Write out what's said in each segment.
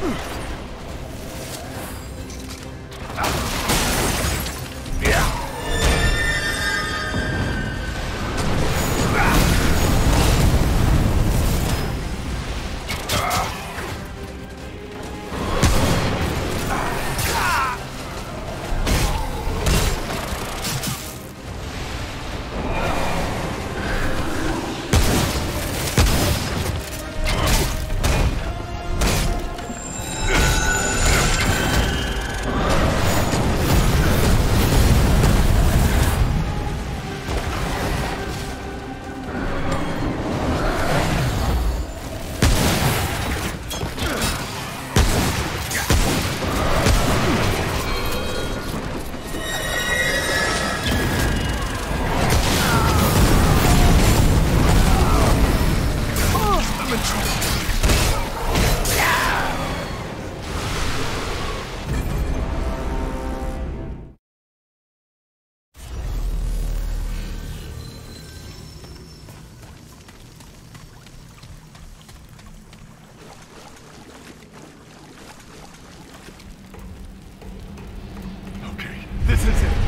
This is it.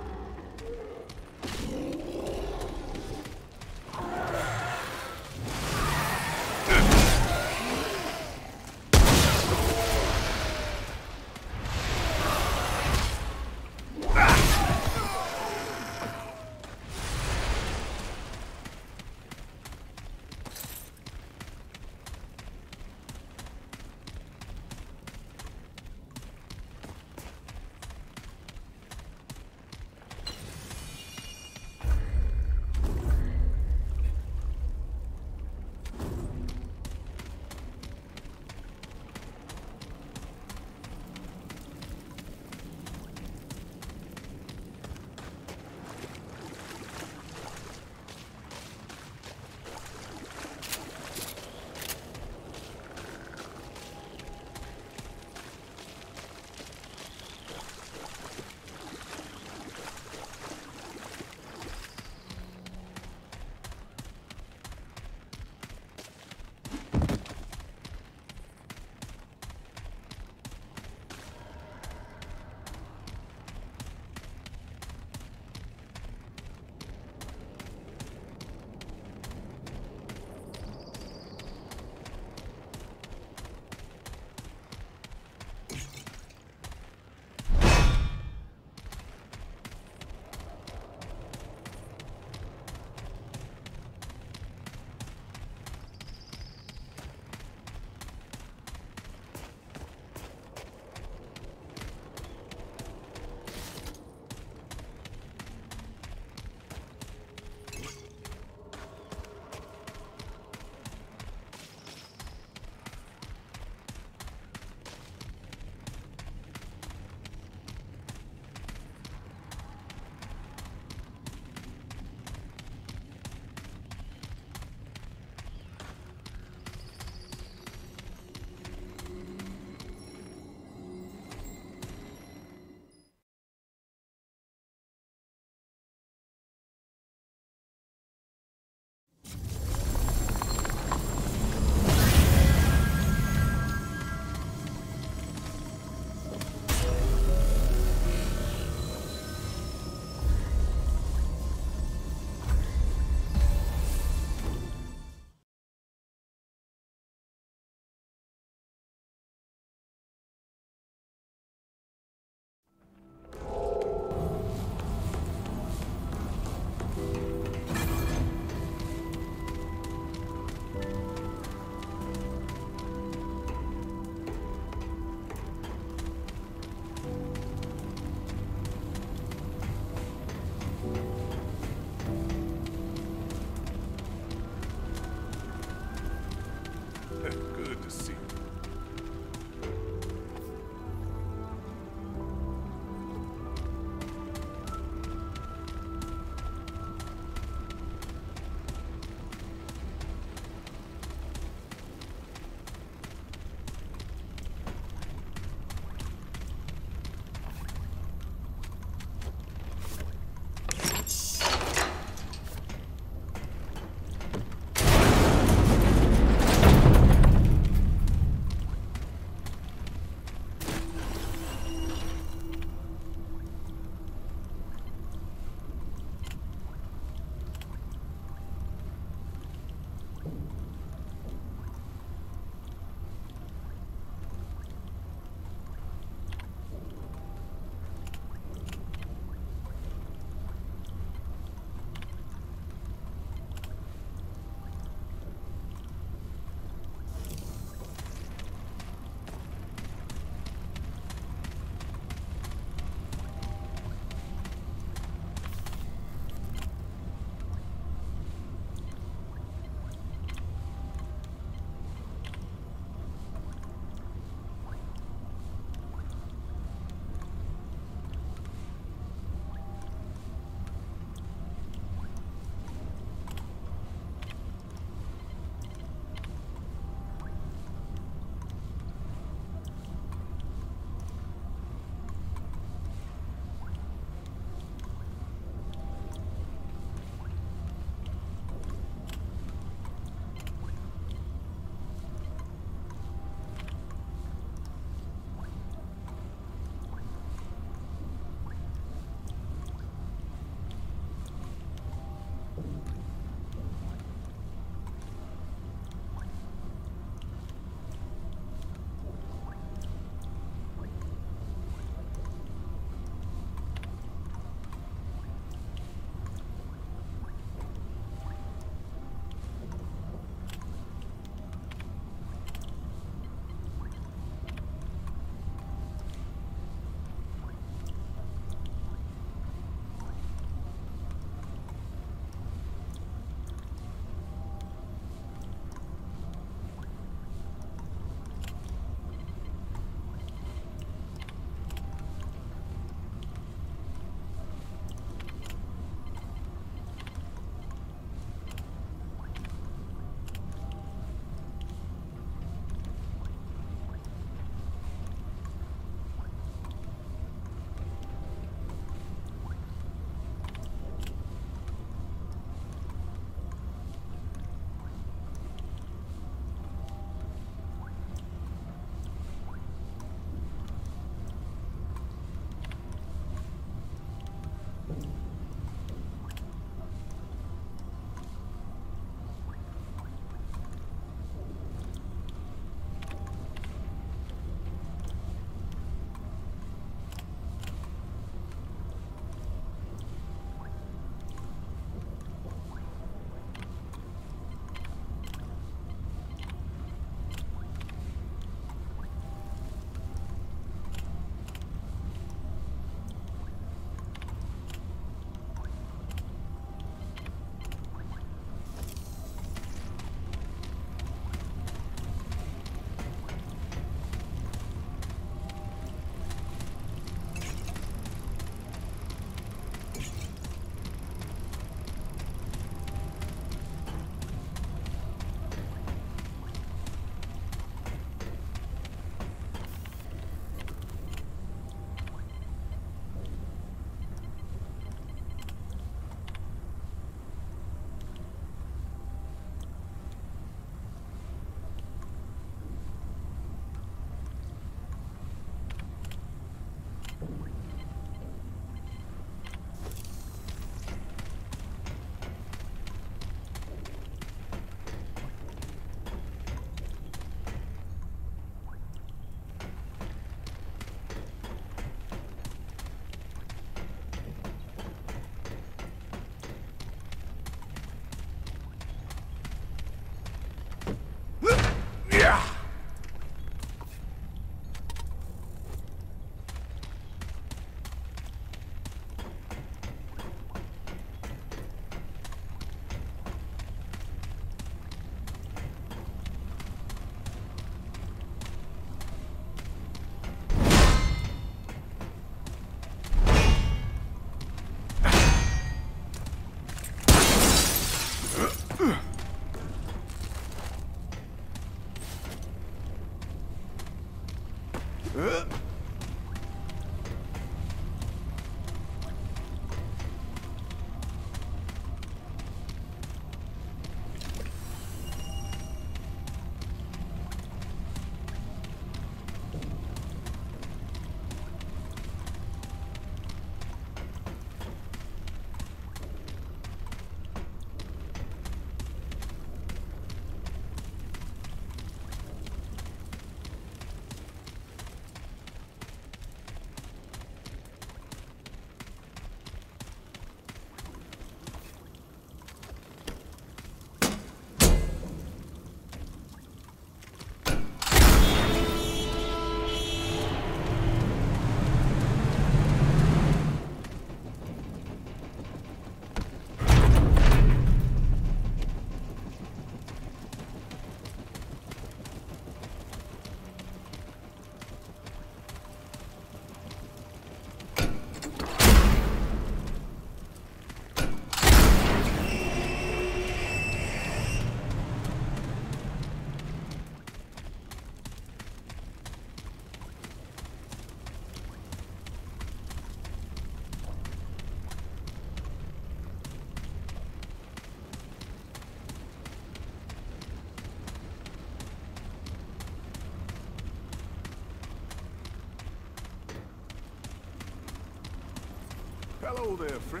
Hello there, friend.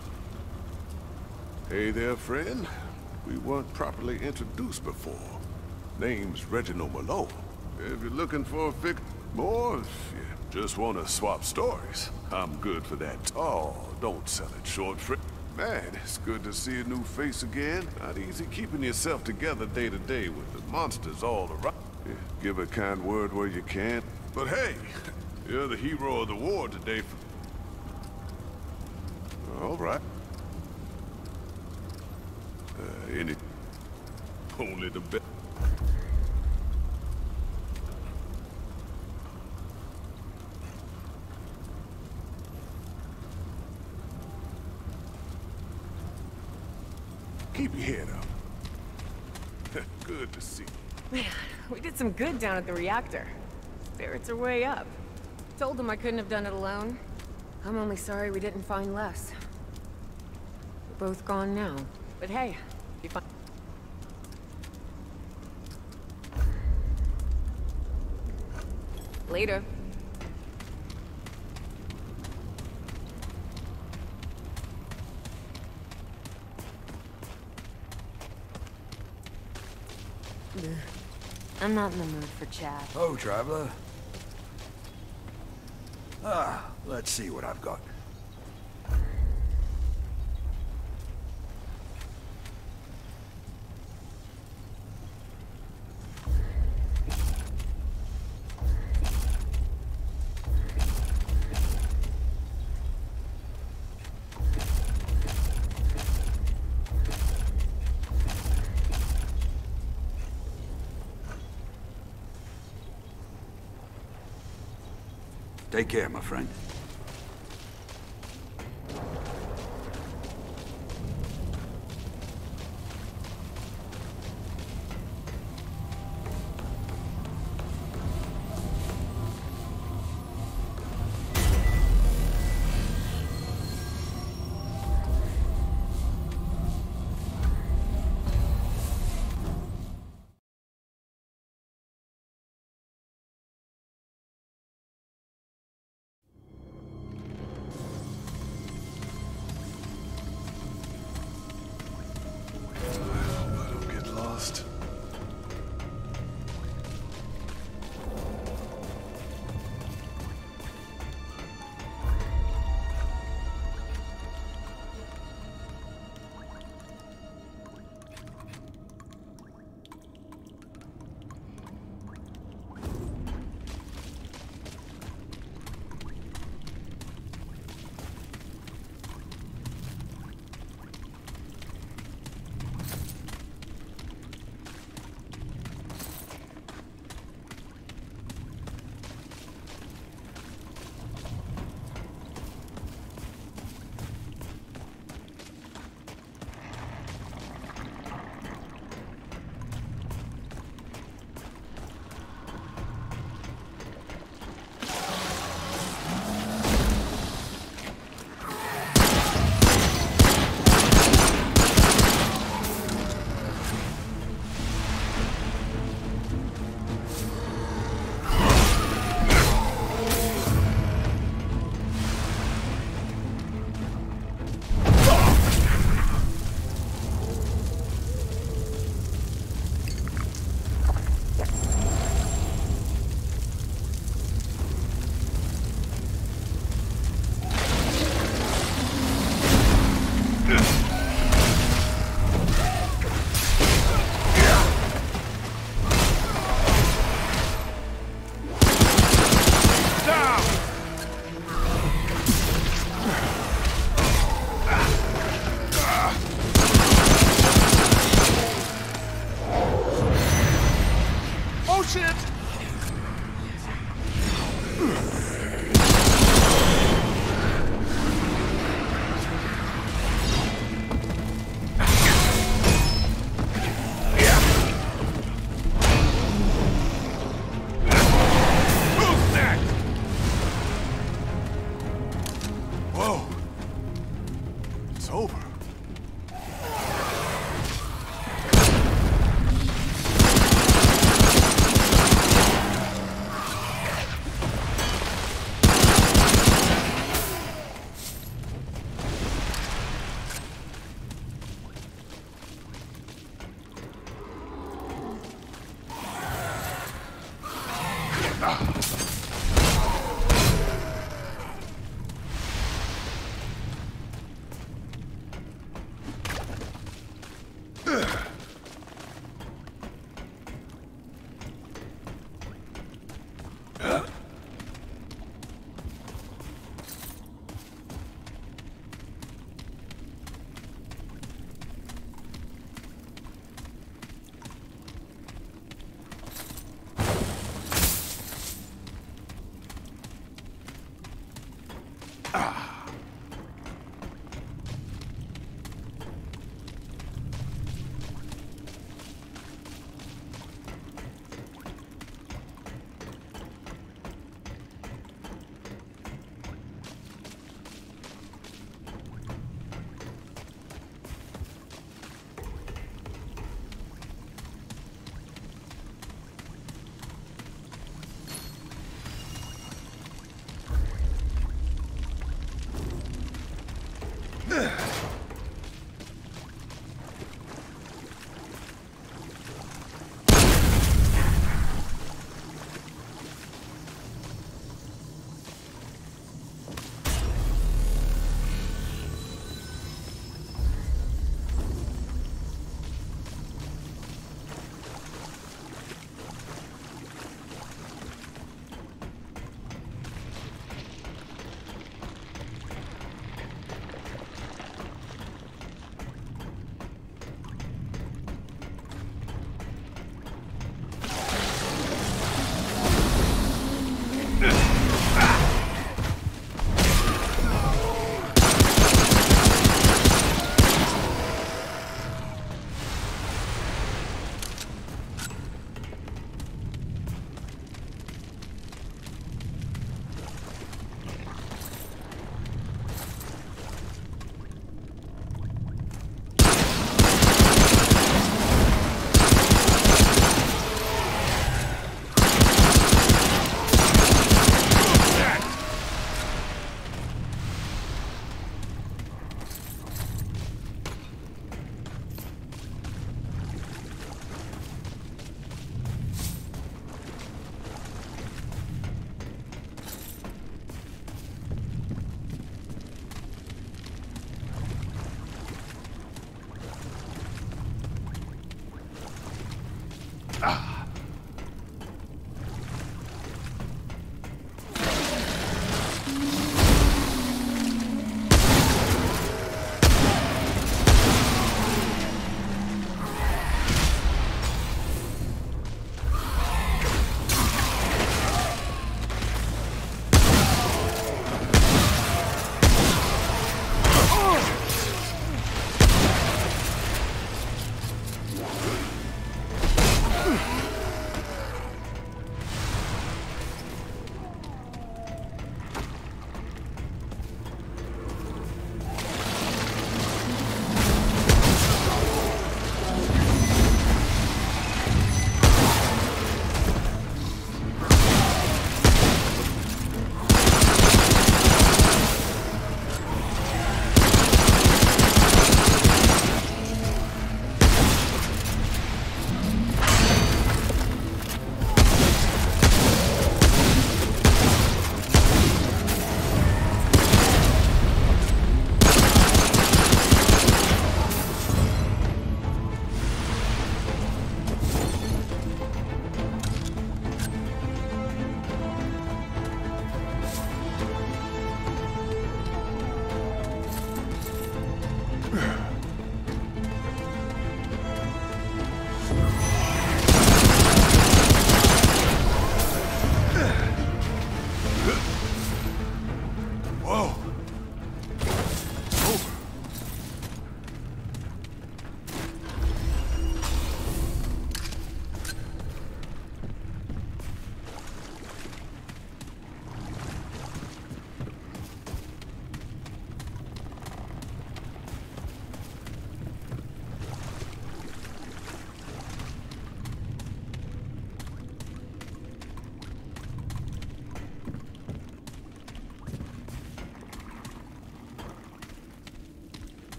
Hey there, friend. We weren't properly introduced before. Name's Reginald Malone. If you're looking for a fix more, if you just want to swap stories, I'm good for that. Oh, don't sell it short, friend. Man, it's good to see a new face again. Not easy keeping yourself together day to day with the monsters all around. Yeah, give a kind word where you can. But hey, you're the hero of the war today. All right. Only the best. Keep your head up. Good to see you. Man, we did some good down at the reactor. Spirits are way up. Told them I couldn't have done it alone. I'm only sorry we didn't find less. We're both gone now. But hey, if you find... Later. I'm not in the mood for chat. Oh, traveler. Let's see what I've got. Take care, my friend.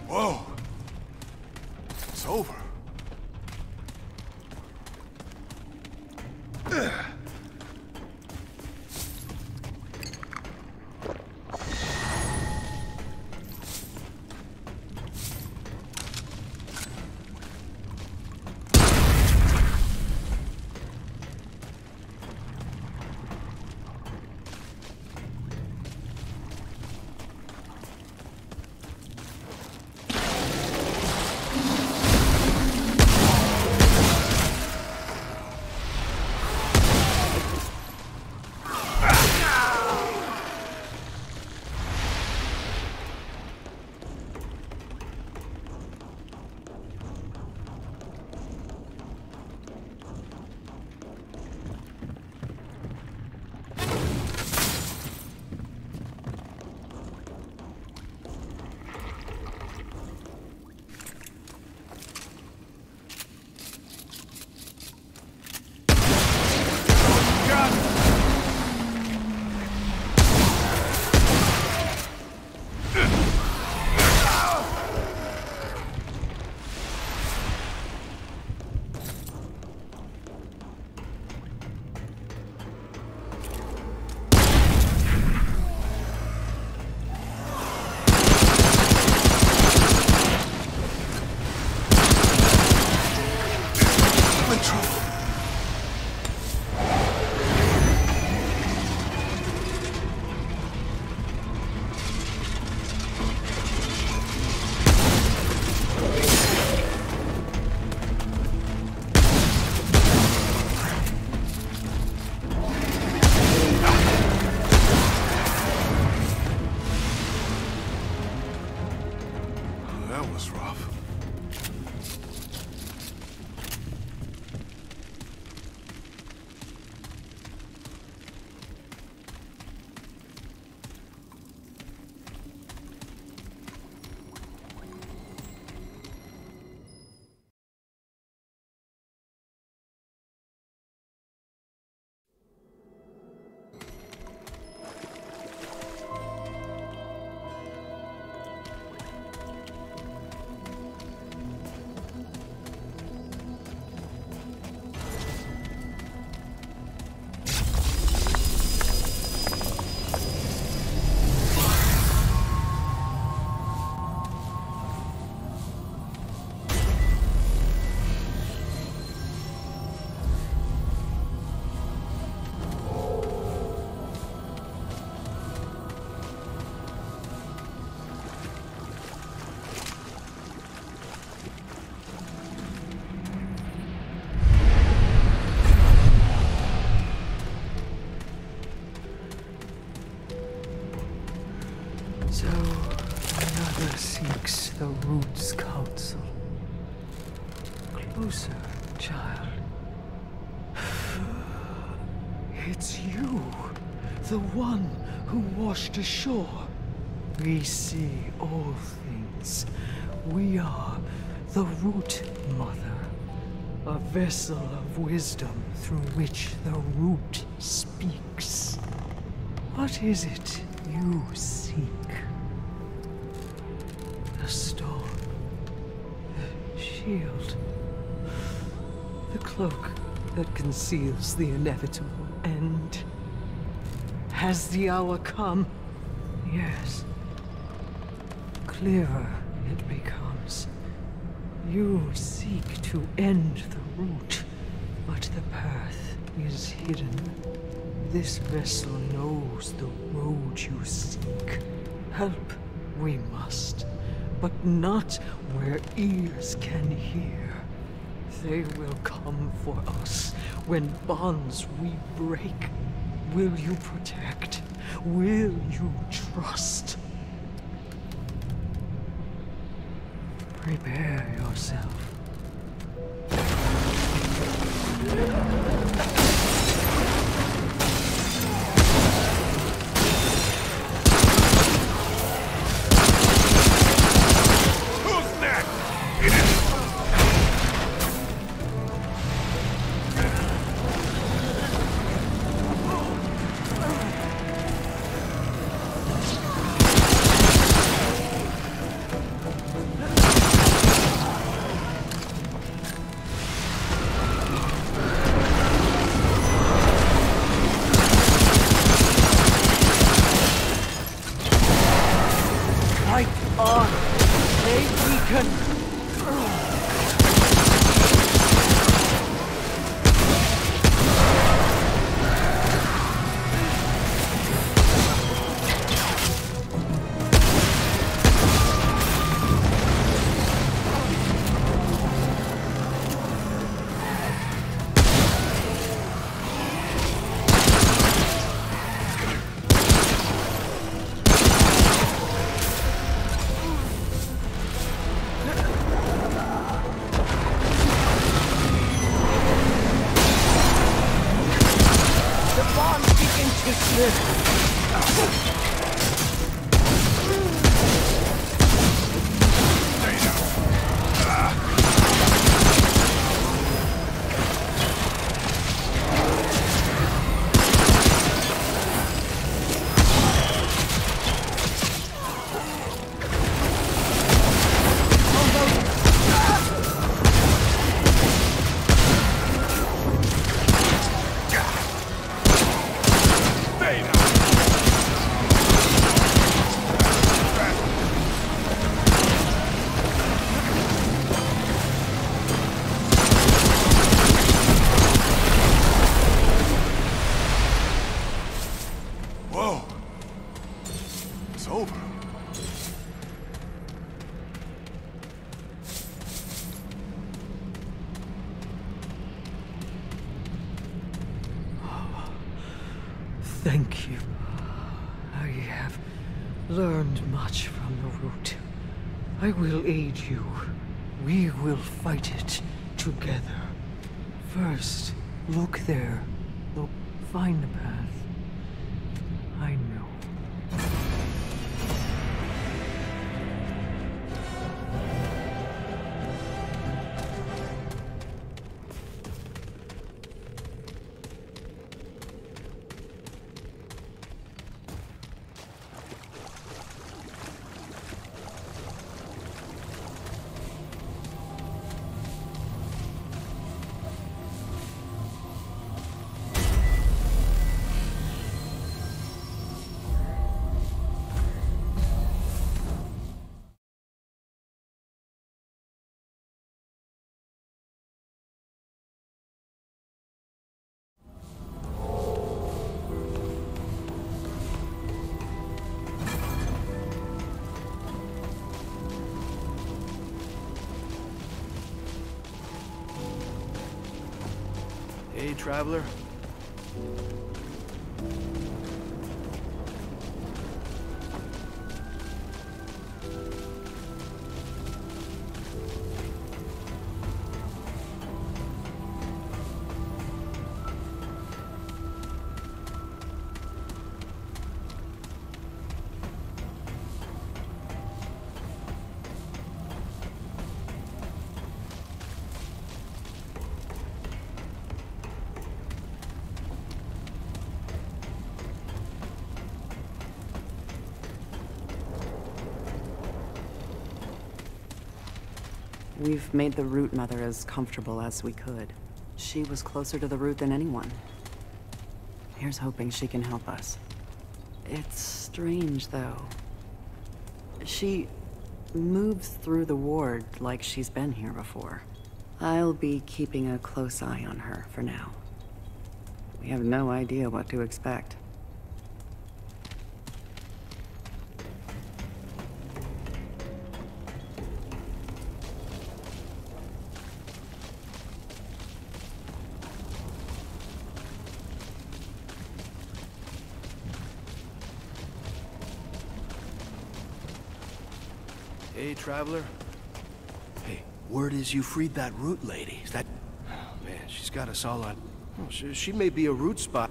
Whoa. It's over. That was rough. So, another seeks the Root's counsel. Closer, child. It's you, the one who washed ashore. We see all things. We are the Root Mother, a vessel of wisdom through which the Root speaks. What is it you seek? The storm, the shield, the cloak that conceals the inevitable end. Has the hour come? Yes. Clearer it becomes. You seek to end the Root, but the path is hidden. This vessel knows the road you seek. Help we must, but not where ears can hear. They will come for us when bonds we break. Will you protect? Will you trust? Prepare yourself. They weaken. Thank you. I have learned much from the root. I will aid you. We will fight it together. First, look there. Look, find the path. I know. Hey, traveler. We've made the Root Mother as comfortable as we could. She was closer to the Root than anyone. Here's hoping she can help us. It's strange, though. She moves through the ward like she's been here before. I'll be keeping a close eye on her for now. We have no idea what to expect. Hey, traveler. Hey, word is you freed that Root lady. Is that... Oh, man, she's got us all on... Oh, she may be a Root spot.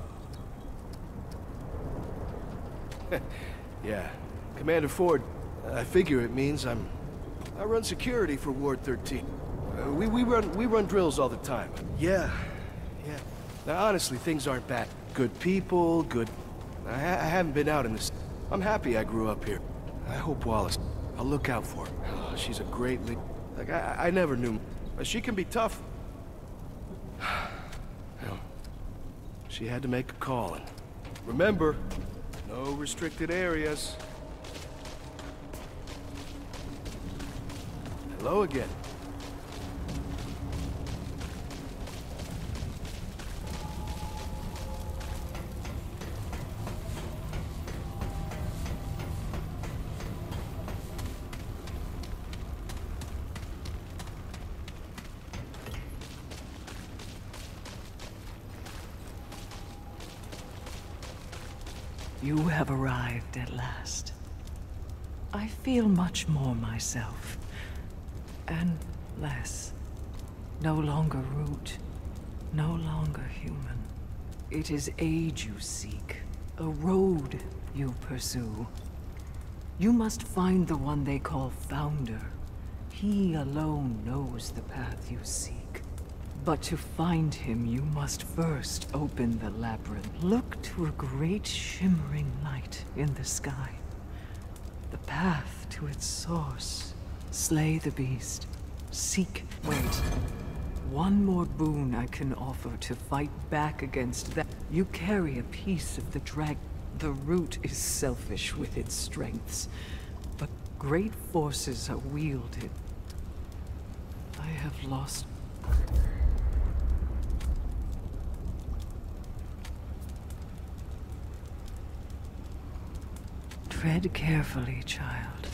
Yeah. Commander Ford, I figure it means I run security for Ward 13. We run drills all the time. Yeah. Now, honestly, things aren't bad. Good people, good... I haven't been out in this... I'm happy I grew up here. I hope Wallace... I'll look out for her. Oh, she's a great lead. Like, I never knew. She can be tough. Well, she had to make a call, and remember, no restricted areas. Hello again. You have arrived at last. I feel much more myself. And less. No longer root. No longer human. It is aid you seek. A road you pursue. You must find the one they call Founder. He alone knows the path you seek. But to find him, you must first open the labyrinth. Look to a great shimmering light in the sky. The path to its source. Slay the beast. Seek. Wait. One more boon I can offer to fight back against that. You carry a piece of the dragon. The root is selfish with its strengths, but great forces are wielded. I have lost. Tread carefully, child.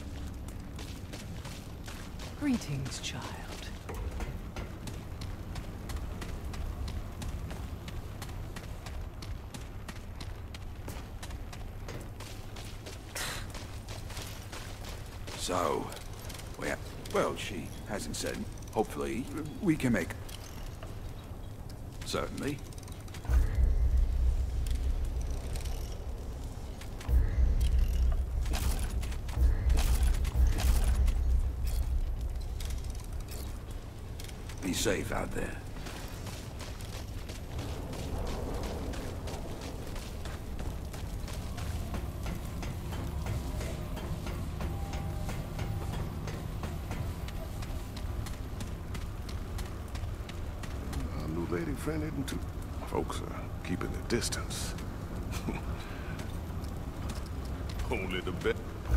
Greetings, child. So, well, she hasn't said. Hopefully, we can make... Certainly. Be safe out there. Our new lady friend isn't too... Folks are keeping their distance. Only the best.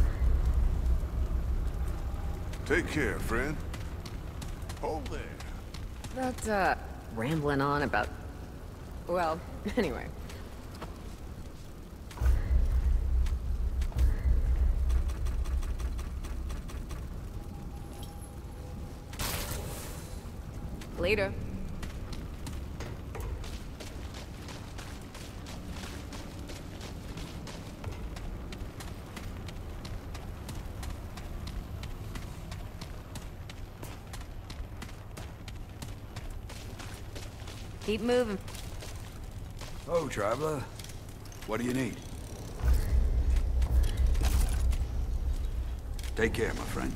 Take care, friend. Hold there. That, rambling on about... Well, anyway. Later. Keep moving. Oh, traveler. What do you need? Take care, my friend.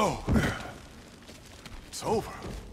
So, it's over.